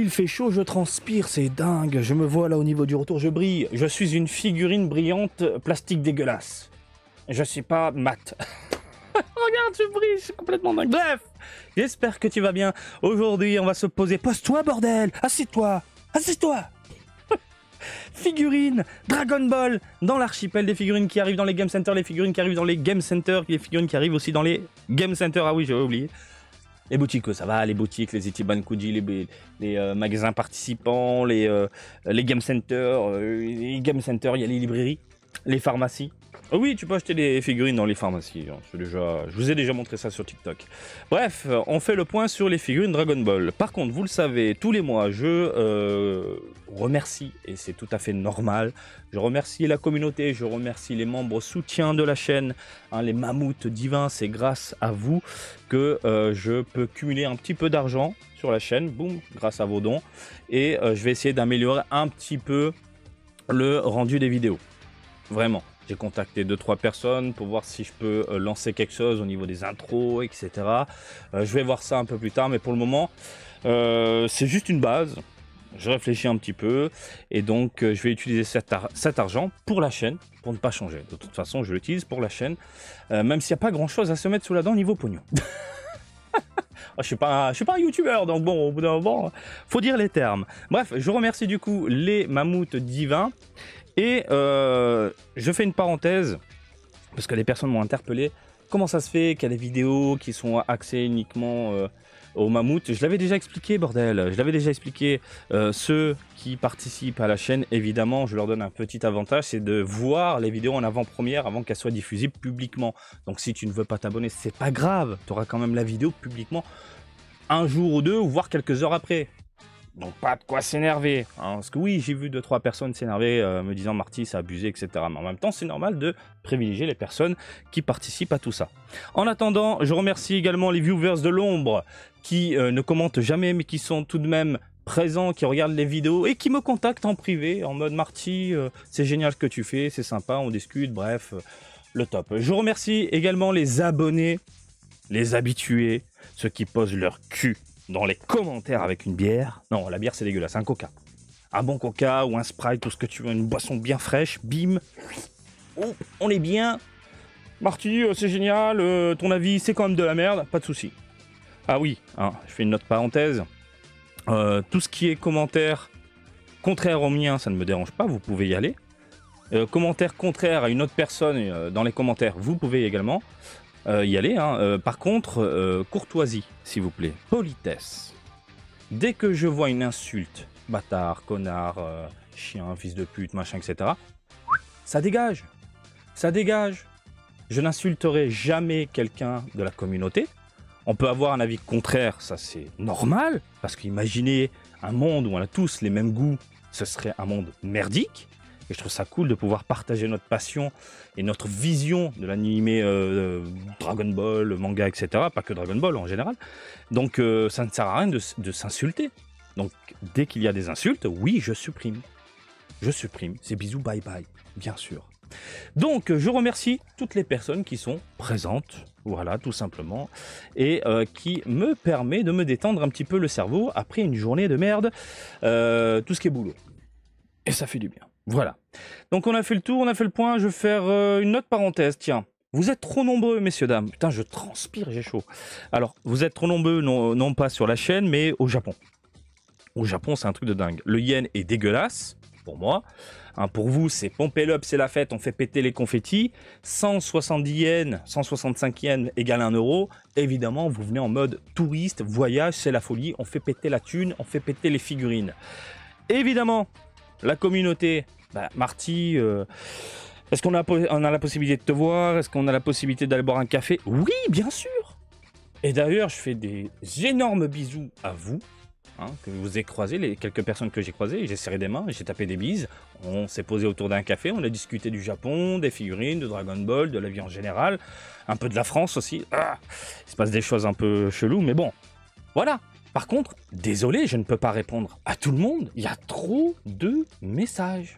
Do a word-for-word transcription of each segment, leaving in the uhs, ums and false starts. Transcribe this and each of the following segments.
il fait chaud, je transpire, c'est dingue. Je me vois là au niveau du retour, je brille. Je suis une figurine brillante, plastique dégueulasse. Je suis pas mat. Regarde, je brille, je suis complètement dingue. Bref, j'espère que tu vas bien. Aujourd'hui, on va se poser. Pose-toi, bordel. Assieds-toi. Assieds-toi. Figurines Dragon Ball dans l'archipel des figurines qui arrivent dans les Game Center, les figurines qui arrivent dans les Game Center, les figurines qui arrivent aussi dans les Game Center. Ah oui, j'avais oublié. Les boutiques, ça va, les boutiques, les Ichiban Kuji, les, les euh, magasins participants, les, euh, les Game Center, euh, les Game Center, il y a les librairies, les pharmacies. Oh oui, tu peux acheter des figurines dans les pharmacies. Déjà, je vous ai déjà montré ça sur TikTok. Bref, on fait le point sur les figurines Dragon Ball. Par contre, vous le savez, tous les mois, je euh, remercie, et c'est tout à fait normal, je remercie la communauté, je remercie les membres soutiens de la chaîne, hein, les mammouths divins. C'est grâce à vous que euh, je peux cumuler un petit peu d'argent sur la chaîne, boum, grâce à vos dons. Et euh, je vais essayer d'améliorer un petit peu le rendu des vidéos. Vraiment. J'ai contacté deux trois personnes pour voir si je peux euh, lancer quelque chose au niveau des intros, et cetera. Euh, je vais voir ça un peu plus tard, mais pour le moment, euh, c'est juste une base. Je réfléchis un petit peu et donc euh, je vais utiliser cet, ar cet argent pour la chaîne, pour ne pas changer. De toute façon, je l'utilise pour la chaîne, euh, même s'il n'y a pas grand-chose à se mettre sous la dent niveau pognon. Je suis pas, je suis pas un youtubeur, donc bon, au bout d'un moment, faut dire les termes. Bref, je remercie du coup les mammouths divins. Et euh, je fais une parenthèse, parce que les personnes m'ont interpellé. Comment ça se fait qu'il y a des vidéos qui sont axées uniquement euh, aux mammouths? Je l'avais déjà expliqué, bordel. Je l'avais déjà expliqué. Euh, ceux qui participent à la chaîne, évidemment, je leur donne un petit avantage, c'est de voir les vidéos en avant-première avant qu'elles soient diffusées publiquement. Donc si tu ne veux pas t'abonner, c'est pas grave. Tu auras quand même la vidéo publiquement un jour ou deux, ou voire quelques heures après. Donc pas de quoi s'énerver, hein, parce que oui, j'ai vu deux trois personnes s'énerver euh, me disant Marty c'est abusé, et cetera. Mais en même temps, c'est normal de privilégier les personnes qui participent à tout ça. En attendant, je remercie également les viewers de l'ombre qui euh, ne commentent jamais, mais qui sont tout de même présents, qui regardent les vidéos et qui me contactent en privé en mode Marty, euh, c'est génial ce que tu fais, c'est sympa, on discute, bref, euh, le top. Je remercie également les abonnés, les habitués, ceux qui posent leur cul dans les commentaires avec une bière. Non, la bière c'est dégueulasse, un coca. Un bon coca ou un Sprite, tout ce que tu veux, une boisson bien fraîche, bim. Oh, on est bien. Marty, euh, c'est génial, euh, ton avis c'est quand même de la merde, pas de souci. Ah oui, hein, je fais une autre parenthèse. Euh, tout ce qui est commentaire contraire au mien, ça ne me dérange pas, vous pouvez y aller. Euh, commentaire contraire à une autre personne euh, dans les commentaires, vous pouvez également. Euh, y aller, hein. Euh, par contre, euh, courtoisie, s'il vous plaît, politesse. Dès que je vois une insulte, bâtard, connard, euh, chien, fils de pute, machin, et cetera, ça dégage, ça dégage. Je n'insulterai jamais quelqu'un de la communauté. On peut avoir un avis contraire, ça c'est normal, parce qu'imaginez un monde où on a tous les mêmes goûts, ce serait un monde merdique. Et je trouve ça cool de pouvoir partager notre passion et notre vision de l'animé euh, Dragon Ball, manga, et cetera. Pas que Dragon Ball en général. Donc euh, ça ne sert à rien de, de s'insulter. Donc dès qu'il y a des insultes, oui, je supprime. Je supprime. C'est bisous, bye bye, bien sûr. Donc je remercie toutes les personnes qui sont présentes, voilà, tout simplement, et euh, qui me permet de me détendre un petit peu le cerveau après une journée de merde, euh, tout ce qui est boulot. Et ça fait du bien. Voilà. Donc on a fait le tour, on a fait le point. Je vais faire euh, une autre parenthèse. Tiens, vous êtes trop nombreux, messieurs, dames. Putain, je transpire, j'ai chaud. Alors, vous êtes trop nombreux, non, non pas sur la chaîne, mais au Japon. Au Japon, c'est un truc de dingue. Le yen est dégueulasse, pour moi. Hein, pour vous, c'est pomper l'up, c'est la fête, on fait péter les confettis. cent soixante-dix yens, cent soixante-cinq yens égale un euro. Évidemment, vous venez en mode touriste, voyage, c'est la folie. On fait péter la thune, on fait péter les figurines. Évidemment, la communauté, bah, Marty, euh, est-ce qu'on a, on a la possibilité de te voir? Est-ce qu'on a la possibilité d'aller boire un café? Oui, bien sûr. Et d'ailleurs, je fais des énormes bisous à vous, hein, que vous avez croisés, les quelques personnes que j'ai croisées. J'ai serré des mains, j'ai tapé des bises. On s'est posé autour d'un café, on a discuté du Japon, des figurines, de Dragon Ball, de la vie en général, un peu de la France aussi. Ah, il se passe des choses un peu cheloues, mais bon, voilà. Par contre, désolé, je ne peux pas répondre à tout le monde. Il y a trop de messages.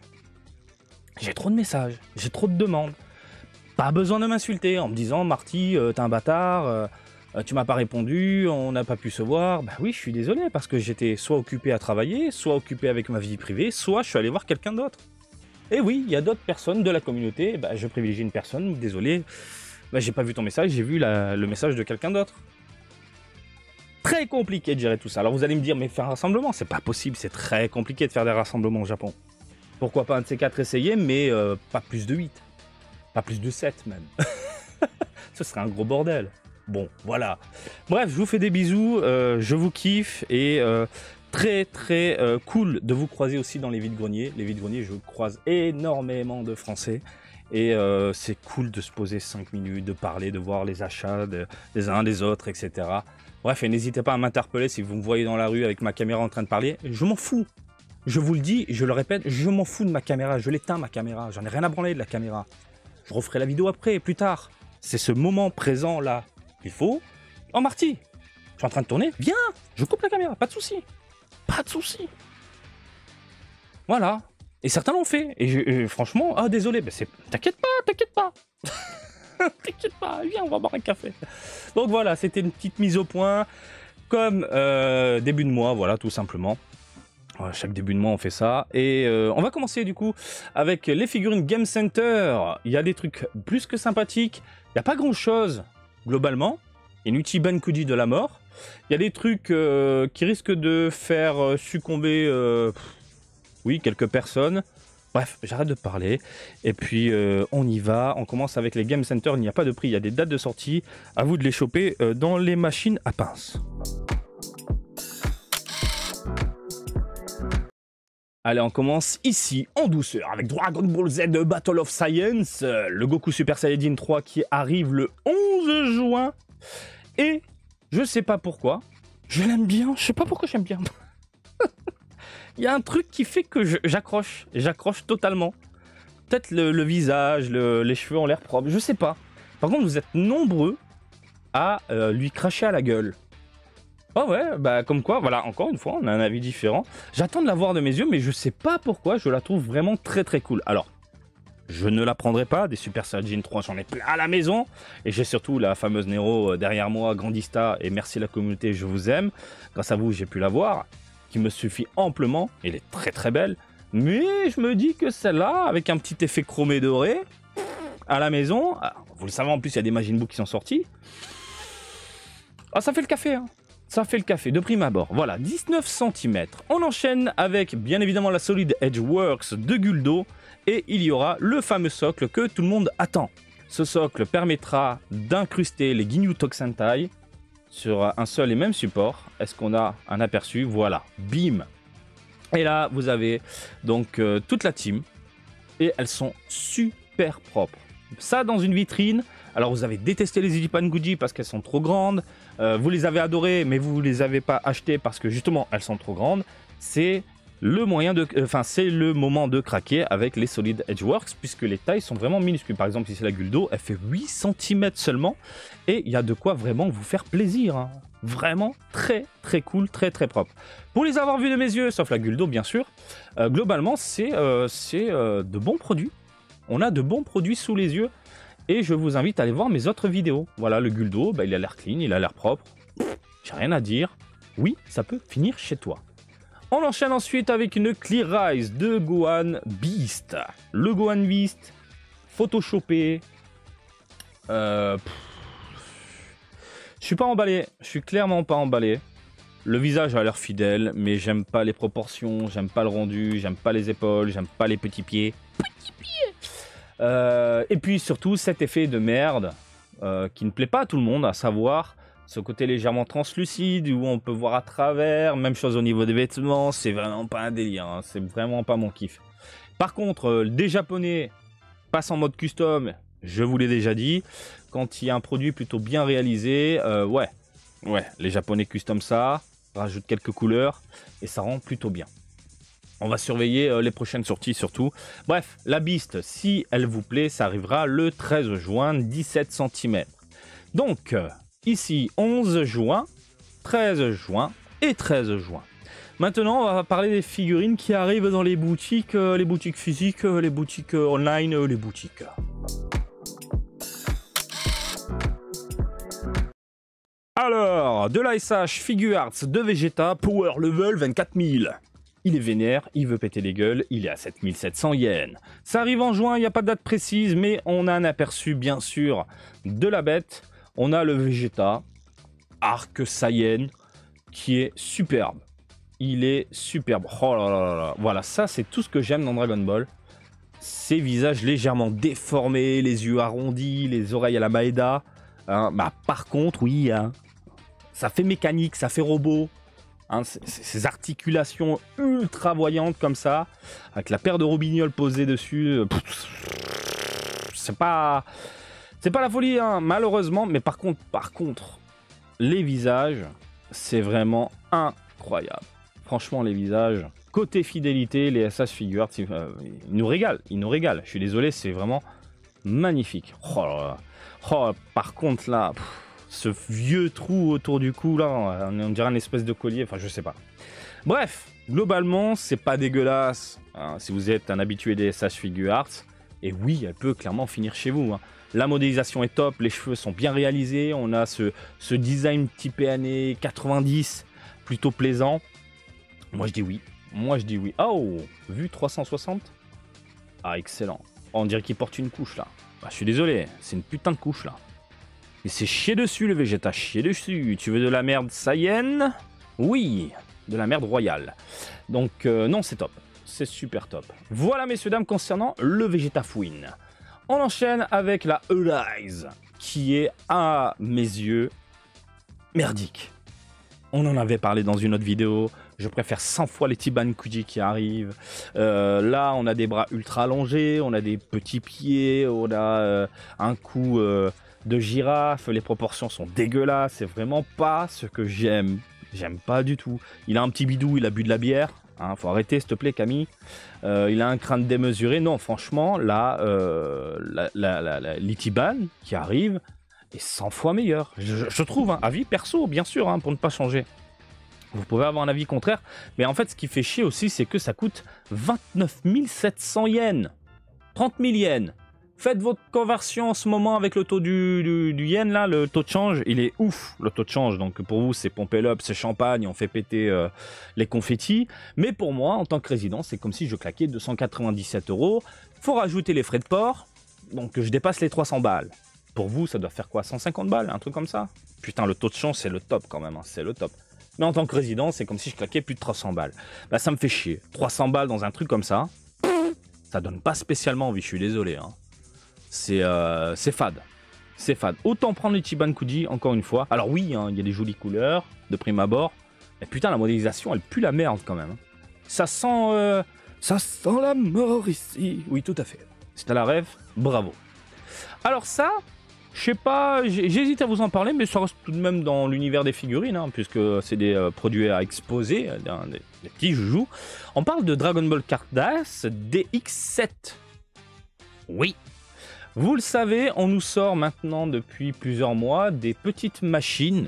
J'ai trop de messages, j'ai trop de demandes. Pas besoin de m'insulter en me disant « Marty, euh, t'es un bâtard, euh, euh, tu m'as pas répondu, on n'a pas pu se voir. Bah oui, je suis désolé parce que j'étais soit occupé à travailler, soit occupé avec ma vie privée, soit je suis allé voir quelqu'un d'autre. Et oui, il y a d'autres personnes de la communauté, bah, je privilégie une personne, désolé, bah, j'ai pas vu ton message, j'ai vu la, le message de quelqu'un d'autre. Très compliqué de gérer tout ça. Alors vous allez me dire, mais faire un rassemblement, c'est pas possible, c'est très compliqué de faire des rassemblements au Japon. Pourquoi pas un de ces quatre essayer, mais euh, pas plus de huit. Pas plus de sept même. Ce serait un gros bordel. Bon, voilà. Bref, je vous fais des bisous, euh, je vous kiffe et euh, très très euh, cool de vous croiser aussi dans les vides-greniers. Les vides-greniers, je croise énormément de Français et euh, c'est cool de se poser cinq minutes, de parler, de voir les achats de, des uns des autres, et cetera. Bref, et n'hésitez pas à m'interpeller si vous me voyez dans la rue avec ma caméra en train de parler. Je m'en fous. Je vous le dis, je le répète, je m'en fous de ma caméra. Je l'éteins ma caméra. J'en ai rien à branler de la caméra. Je referai la vidéo après, plus tard. C'est ce moment présent là. Il faut. Oh Marty, je suis en train de tourner. Viens, je coupe la caméra. Pas de souci. Pas de souci. Voilà. Et certains l'ont fait. Et, je, et franchement, ah désolé, ben c'est. T'inquiète pas, t'inquiète pas. T'inquiète pas, viens, on va boire un café. Donc voilà, c'était une petite mise au point, comme euh, début de mois, voilà, tout simplement. Voilà, chaque début de mois, on fait ça. Et euh, on va commencer du coup avec les figurines Game Center. Il y a des trucs plus que sympathiques. Il n'y a pas grand-chose, globalement. Il y a une Ichiban Kuji de la mort. Il y a des trucs euh, qui risquent de faire succomber, euh, oui, quelques personnes. Bref, j'arrête de parler, et puis euh, on y va, on commence avec les Game Center, il n'y a pas de prix, il y a des dates de sortie, à vous de les choper euh, dans les machines à pince. Allez, on commence ici, en douceur, avec Dragon Ball Z Battle of Science, euh, le Goku Super Saiyajin trois qui arrive le onze juin, et je sais pas pourquoi, je l'aime bien, je sais pas pourquoi j'aime bien. Il y a un truc qui fait que j'accroche, j'accroche totalement. Peut-être le, le visage, le, les cheveux ont l'air propres, je sais pas. Par contre, vous êtes nombreux à euh, lui cracher à la gueule. Ah ouais, bah comme quoi, voilà, encore une fois, on a un avis différent. J'attends de la voir de mes yeux, mais je sais pas pourquoi, je la trouve vraiment très très cool. Alors, je ne la prendrai pas, des Super Saiyajin trois, j'en ai plein à la maison. Et j'ai surtout la fameuse Nero derrière moi, Grandista, et merci la communauté, je vous aime. Grâce à vous, j'ai pu la voir. Qui me suffit amplement, elle est très très belle, mais je me dis que celle-là, avec un petit effet chromé doré, à la maison, vous le savez en plus, il y a des Majin Buu qui sont sortis, ah, ça fait le café, hein. Ça fait le café, de prime abord. Voilà, dix-neuf centimètres. On enchaîne avec, bien évidemment, la Solid Edge Works de Guldo, et il y aura le fameux socle que tout le monde attend. Ce socle permettra d'incruster les Ginyu Tokusentai sur un seul et même support. Est-ce qu'on a un aperçu? Voilà, bim. Et là, vous avez donc euh, toute la team. Et elles sont super propres. Ça dans une vitrine. Alors, vous avez détesté les Ichiban Kuji parce qu'elles sont trop grandes. Euh, vous les avez adorées, mais vous ne les avez pas achetées parce que justement, elles sont trop grandes. C'est le moyen de, enfin, c'est le moment de craquer avec les Solid Edgeworks, puisque les tailles sont vraiment minuscules. Par exemple, ici la Guldo, elle fait huit centimètres seulement, et il y a de quoi vraiment vous faire plaisir, hein. Vraiment très très cool, très très propre. Pour les avoir vus de mes yeux, sauf la Guldo bien sûr, euh, globalement c'est euh, c'est euh, de bons produits. On a de bons produits sous les yeux, et je vous invite à aller voir mes autres vidéos. Voilà, le Guldo, bah, il a l'air clean, il a l'air propre, j'ai rien à dire. Oui, ça peut finir chez toi. On enchaîne ensuite avec une Clear Rise de Gohan Beast. Le Gohan Beast, photoshopé. Euh, je suis pas emballé, je suis clairement pas emballé. Le visage a l'air fidèle, mais j'aime pas les proportions, j'aime pas le rendu, j'aime pas les épaules, j'aime pas les petits pieds. Petits pieds. Euh, et puis surtout cet effet de merde euh, qui ne plaît pas à tout le monde, à savoir ce côté légèrement translucide où on peut voir à travers. Même chose au niveau des vêtements, c'est vraiment pas un délire, hein, c'est vraiment pas mon kiff. Par contre, euh, des japonais passent en mode custom, je vous l'ai déjà dit, quand il y a un produit plutôt bien réalisé, euh, ouais, ouais, les japonais custom ça, rajoutent quelques couleurs et ça rend plutôt bien. On va surveiller euh, les prochaines sorties surtout. Bref, la Beast, si elle vous plaît, ça arrivera le treize juin, dix-sept centimètres. Donc, euh, ici, onze juin, treize juin et treize juin. Maintenant, on va parler des figurines qui arrivent dans les boutiques, euh, les boutiques physiques, euh, les boutiques euh, online, euh, les boutiques. Alors, de l'A S H Figuarts de Vegeta, Power Level vingt-quatre mille. Il est vénère, il veut péter les gueules, il est à sept mille sept cents yens. Ça arrive en juin, il n'y a pas de date précise, mais on a un aperçu bien sûr de la bête. On a le Vegeta, Arc Saiyan, qui est superbe. Il est superbe. Oh là là là là. Voilà, ça c'est tout ce que j'aime dans Dragon Ball. Ces visages légèrement déformés, les yeux arrondis, les oreilles à la Maeda. Hein, bah, par contre, oui, hein, ça fait mécanique, ça fait robot. Hein, ces articulations ultra voyantes comme ça, avec la paire de robignoles posée dessus, c'est pas, c'est pas la folie, hein, malheureusement. Mais par contre, par contre, les visages, c'est vraiment incroyable. Franchement, les visages, côté fidélité, les S H Figuarts, ils, euh, ils nous régalent, ils nous régalent. Je suis désolé, c'est vraiment magnifique. Oh là là. Oh, par contre là. Pff, ce vieux trou autour du cou là, on dirait une espèce de collier, enfin je sais pas. Bref, globalement c'est pas dégueulasse hein, si vous êtes un habitué des S H Figuarts. Et oui, elle peut clairement finir chez vous. Hein. La modélisation est top, les cheveux sont bien réalisés, on a ce, ce design typé années quatre-vingt-dix, plutôt plaisant. Moi je dis oui, moi je dis oui. Oh, vue trois cent soixante. Ah excellent. Oh, on dirait qu'il porte une couche là. Bah, je suis désolé, c'est une putain de couche là. Et c'est chier dessus le Vegeta, chier dessus. Tu veux de la merde Saiyan? Oui, de la merde royale. Donc euh, non, c'est top. C'est super top. Voilà messieurs dames concernant le Vegeta Fouine. On enchaîne avec la Arise, qui est à mes yeux merdique. On en avait parlé dans une autre vidéo. Je préfère cent fois les Tibankuji qui arrivent. Euh, là, on a des bras ultra allongés, on a des petits pieds, on a euh, un cou... Euh, de girafe, les proportions sont dégueulasses, c'est vraiment pas ce que j'aime. J'aime pas du tout. Il a un petit bidou, il a bu de la bière. Hein, faut arrêter, s'il te plaît, Camille. Euh, il a un crâne démesuré. Non, franchement, là, euh, la, la, la, la l'Ichiban qui arrive est cent fois meilleur. Je, je trouve, hein, avis perso, bien sûr, hein, pour ne pas changer. Vous pouvez avoir un avis contraire. Mais en fait, ce qui fait chier aussi, c'est que ça coûte vingt-neuf mille sept cents yens. trente mille yens. Faites votre conversion en ce moment avec le taux du, du, du yen, là, le taux de change, il est ouf, le taux de change. Donc pour vous, c'est pompé up, c'est champagne, on fait péter euh, les confettis. Mais pour moi, en tant que résident, c'est comme si je claquais deux cent quatre-vingt-dix-sept euros. Faut rajouter les frais de port, donc je dépasse les trois cents balles. Pour vous, ça doit faire quoi, cent cinquante balles, un truc comme ça? Putain, le taux de change, c'est le top quand même, hein, c'est le top. Mais en tant que résident, c'est comme si je claquais plus de trois cents balles. Bah ça me fait chier. trois cents balles dans un truc comme ça, ça donne pas spécialement envie, je suis désolé, hein. C'est euh, fade. C'est fade. Autant prendre les Tibankuji, encore une fois. Alors oui, hein, il y a des jolies couleurs, de prime abord. Mais putain, la modélisation, elle pue la merde quand même. Ça sent... Euh, ça sent la mort ici. Oui, tout à fait. C'est à la rêve, bravo. Alors ça, je sais pas, j'hésite à vous en parler, mais ça reste tout de même dans l'univers des figurines, hein, puisque c'est des euh, produits à exposer, des, des petits joujoux. On parle de Dragon Ball Cardass D X sept. Oui. Vous le savez, on nous sort maintenant depuis plusieurs mois des petites machines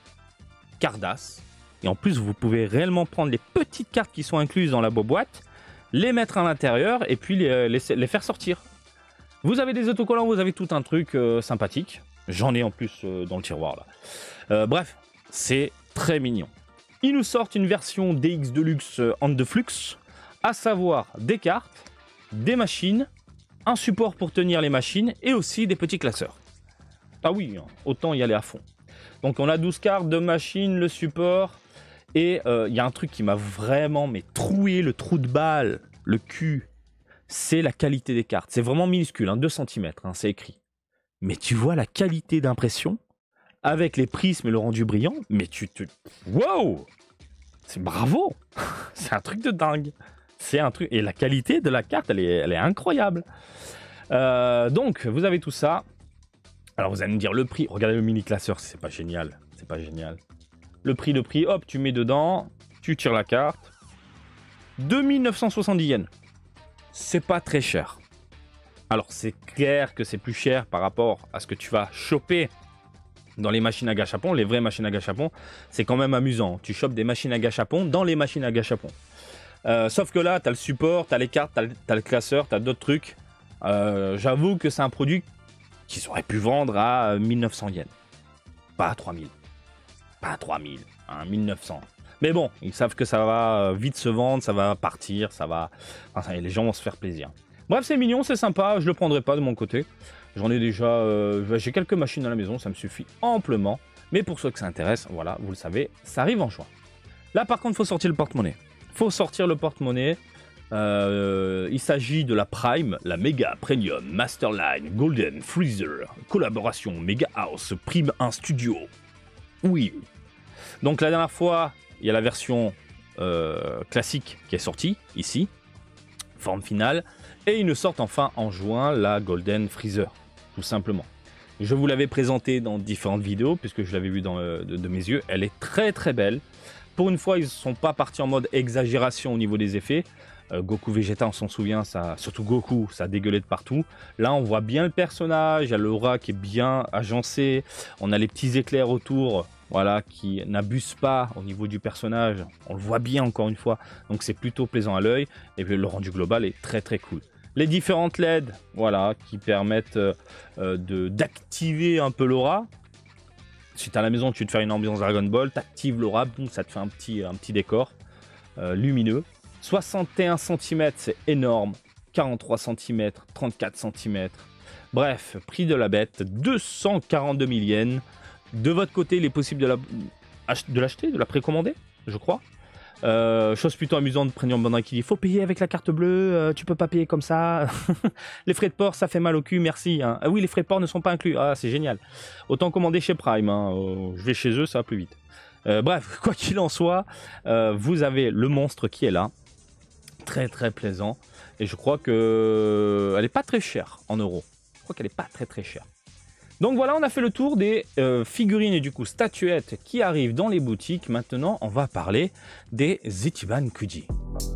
Cardass. Et en plus, vous pouvez réellement prendre les petites cartes qui sont incluses dans la boîte, les mettre à l'intérieur et puis les, les, les faire sortir. Vous avez des autocollants, vous avez tout un truc euh, sympathique. J'en ai en plus euh, dans le tiroir là. Euh, bref, c'est très mignon. Ils nous sortent une version D X Deluxe On The Flux, à savoir des cartes, des machines, un support pour tenir les machines et aussi des petits classeurs. Ah oui, autant y aller à fond. Donc on a douze cartes, deux machines, le support. Et il euh, y a un truc qui m'a vraiment mais troué le trou de balle, le cul. C'est la qualité des cartes. C'est vraiment minuscule, hein, deux centimètres, hein, c'est écrit. Mais tu vois la qualité d'impression avec les prismes et le rendu brillant. Mais tu te... Wow! C'est bravo! C'est un truc de dingue. C'est un truc... Et la qualité de la carte, elle est, elle est incroyable. Euh, donc, vous avez tout ça. Alors, vous allez me dire le prix. Regardez le mini-classeur, c'est pas génial. C'est pas génial. Le prix, le prix, hop, tu mets dedans. Tu tires la carte. deux mille neuf cent soixante-dix yens. C'est pas très cher. Alors, c'est clair que c'est plus cher par rapport à ce que tu vas choper dans les machines à gâchapon. Les vraies machines à gâchapon, c'est quand même amusant. Tu chopes des machines à gâchapon dans les machines à gâchapon. Euh, sauf que là, tu as le support, tu as les cartes, tu as le classeur, tu as d'autres trucs. Euh, J'avoue que c'est un produit qu'ils auraient pu vendre à mille neuf cents yens. Pas à trois mille. pas trois mille, hein, mille neuf cents. Mais bon, ils savent que ça va vite se vendre, ça va partir, ça va... Enfin, les gens vont se faire plaisir. Bref, c'est mignon, c'est sympa, je le prendrai pas de mon côté. J'en ai déjà... Euh, j'ai quelques machines à la maison, ça me suffit amplement. Mais pour ceux que ça intéresse, voilà, vous le savez, ça arrive en juin. Là, par contre, il faut sortir le porte-monnaie. Il faut sortir le porte-monnaie. Euh, il s'agit de la Prime, la Mega Premium Masterline Golden Freezer, collaboration Mega House Prime un Studio. Oui. Donc la dernière fois, il y a la version euh, classique qui est sortie, ici, forme finale, et ils nous sortent enfin en juin la Golden Freezer, tout simplement. Je vous l'avais présentée dans différentes vidéos, puisque je l'avais vue dans, euh, de, de mes yeux, elle est très très belle. Pour une fois, ils ne sont pas partis en mode exagération au niveau des effets. Euh, Goku Vegeta, on s'en souvient, ça, surtout Goku, ça dégueulait de partout. Là, on voit bien le personnage, il y a l'aura qui est bien agencée, on a les petits éclairs autour, voilà, qui n'abusent pas au niveau du personnage. On le voit bien encore une fois, donc c'est plutôt plaisant à l'œil. Et puis le rendu global est très très cool. Les différentes L E D, voilà, qui permettent euh, de d'activer un peu l'aura. Si tu es à la maison, tu veux te faire une ambiance Dragon Ball, tu actives l'aura, boum, ça te fait un petit, un petit décor euh, lumineux. soixante et un centimètres, c'est énorme. quarante-trois centimètres, trente-quatre centimètres. Bref, prix de la bête, deux cent quarante-deux mille yens. De votre côté, il est possible de l'acheter, de, de la précommander, je crois. Euh, chose plutôt amusante, Premium Bandai qui dit « Faut payer avec la carte bleue, euh, tu peux pas payer comme ça. » Les frais de port, ça fait mal au cul, merci. Hein. Ah oui, les frais de port ne sont pas inclus. Ah, c'est génial. Autant commander chez Prime. Hein. Euh, je vais chez eux, ça va plus vite. Euh, bref, quoi qu'il en soit, euh, vous avez le monstre qui est là. Très très plaisant. Et je crois que elle est pas très chère en euros. Je crois qu'elle est pas très très chère. Donc voilà, on a fait le tour des euh, figurines et du coup statuettes qui arrivent dans les boutiques. Maintenant, on va parler des Ichiban Kuji.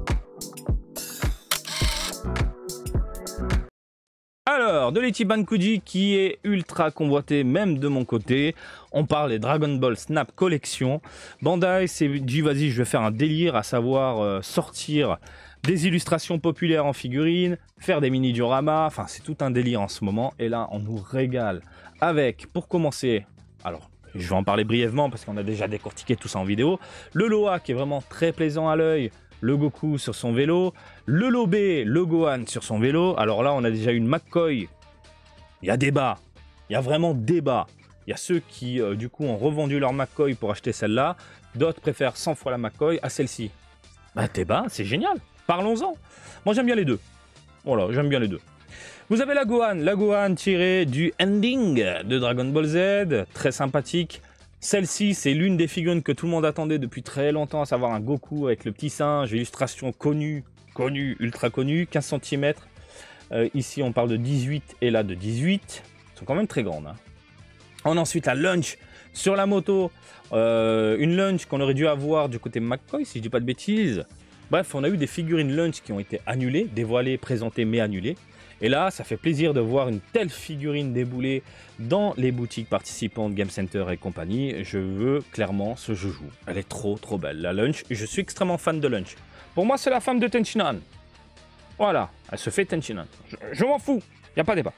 Alors, de l'Ichiban Kuji qui est ultra convoité, même de mon côté. On parle des Dragon Ball Snap Collection. Bandai s'est dit, vas-y, je vais faire un délire, à savoir euh, sortir des illustrations populaires en figurines, faire des mini-dioramas. Enfin, c'est tout un délire en ce moment. Et là, on nous régale avec, pour commencer, alors, je vais en parler brièvement parce qu'on a déjà décortiqué tout ça en vidéo. Le Loa qui est vraiment très plaisant à l'œil. Le Goku sur son vélo, le Lobé, le Gohan sur son vélo. Alors là, on a déjà une McCoy. Il y a débat. Il y a vraiment débat. Il y a ceux qui, euh, du coup, ont revendu leur McCoy pour acheter celle-là. D'autres préfèrent cent fois la McCoy à celle-ci. Bah, débat, c'est génial. Parlons-en. Moi, j'aime bien les deux. Voilà, j'aime bien les deux. Vous avez la Gohan. La Gohan tirée du ending de Dragon Ball Z. Très sympathique. Celle-ci, c'est l'une des figurines que tout le monde attendait depuis très longtemps, à savoir un Goku avec le petit singe, illustration connue, connue, ultra connue, quinze centimètres. Euh, ici, on parle de dix-huit et là de dix-huit. Elles sont quand même très grandes. Hein. On a ensuite la Lunch sur la moto. Euh, une Lunch qu'on aurait dû avoir du côté McCoy, si je dis pas de bêtises. Bref, on a eu des figurines Lunch qui ont été annulées, dévoilées, présentées, mais annulées. Et là, ça fait plaisir de voir une telle figurine débouler dans les boutiques participantes Game Center et compagnie. Je veux clairement ce joujou. Elle est trop trop belle. La Lunch, je suis extrêmement fan de Lunch. Pour moi, c'est la femme de Tenshinhan. Voilà, elle se fait Tenshinhan. Je, je m'en fous, il n'y a pas débat.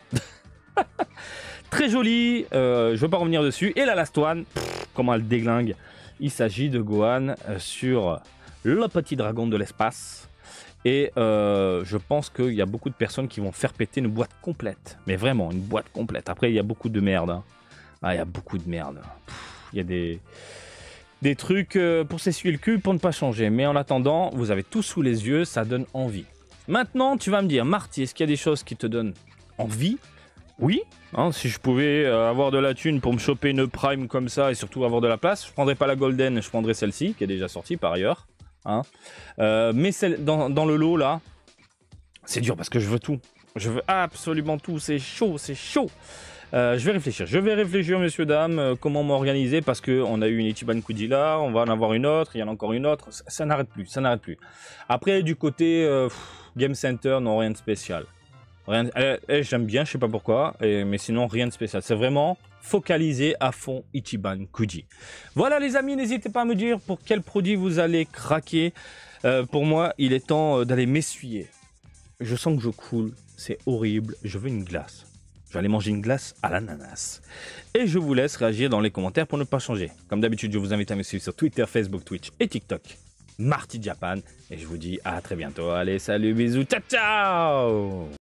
Très jolie, euh, je ne veux pas revenir dessus. Et la last one, pff, comment elle déglingue. Il s'agit de Gohan euh, sur le petit dragon de l'espace. Et euh, je pense qu'il y a beaucoup de personnes qui vont faire péter une boîte complète. Mais vraiment, une boîte complète. Après, il y a beaucoup de merde. Hein. Ah, il y a beaucoup de merde. Il y a des, des trucs euh, pour s'essuyer le cul, pour ne pas changer. Mais en attendant, vous avez tout sous les yeux, ça donne envie. Maintenant, tu vas me dire, Marty, est-ce qu'il y a des choses qui te donnent envie? Oui. Hein, si je pouvais euh, avoir de la thune pour me choper une Prime comme ça et surtout avoir de la place, je ne prendrais pas la Golden, je prendrais celle-ci, qui est déjà sortie par ailleurs. Hein. Euh, mais celle, dans, dans le lot là, c'est dur parce que je veux tout. Je veux absolument tout. C'est chaud, c'est chaud. Euh, je vais réfléchir. Je vais réfléchir, messieurs, dames, euh, comment m'organiser parce qu'on a eu une Ichiban Kuji là, on va en avoir une autre, il y en a encore une autre. Ça, ça n'arrête plus, ça n'arrête plus. Après, du côté euh, pff, Game Center, non, rien de spécial. Rien, eh, eh, j'aime bien, je sais pas pourquoi, et, mais sinon, rien de spécial. C'est vraiment focalisé à fond Ichiban Kuji. Voilà les amis, n'hésitez pas à me dire pour quel produit vous allez craquer. Euh, pour moi, il est temps d'aller m'essuyer. Je sens que je coule, c'est horrible, je veux une glace. Je vais aller manger une glace à l'ananas. Et je vous laisse réagir dans les commentaires pour ne pas changer. Comme d'habitude, je vous invite à me suivre sur Twitter, Facebook, Twitch et TikTok. Marty Japan. Et je vous dis à très bientôt. Allez, salut, bisous, ciao, ciao!